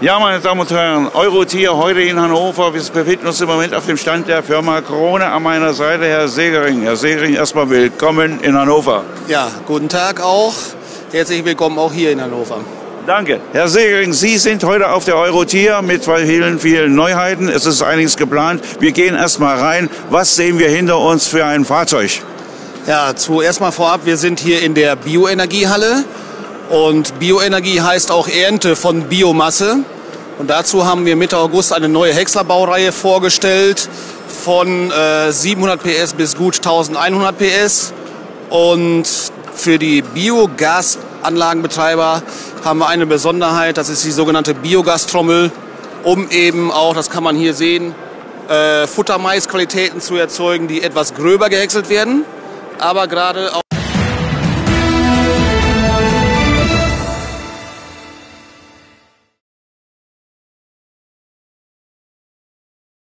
Ja, meine Damen und Herren, Eurotier heute in Hannover. Wir befinden uns im Moment auf dem Stand der Firma Krone. An meiner Seite Herr Segering. Herr Segering, erstmal willkommen in Hannover. Ja, guten Tag auch. Herzlich willkommen auch hier in Hannover. Danke. Herr Segering, Sie sind heute auf der Eurotier mit vielen, vielen Neuheiten. Es ist einiges geplant. Wir gehen erstmal rein. Was sehen wir hinter uns für ein Fahrzeug? Ja, zuerst mal vorab, wir sind hier in der Bioenergiehalle. Und Bioenergie heißt auch Ernte von Biomasse. Und dazu haben wir Mitte August eine neue Häcksler-Baureihe vorgestellt von 700 PS bis gut 1100 PS. Und für die Biogasanlagenbetreiber haben wir eine Besonderheit, das ist die sogenannte Biogastrommel, um eben auch, das kann man hier sehen, Futtermaisqualitäten zu erzeugen, die etwas gröber gehäckselt werden, aber gerade auch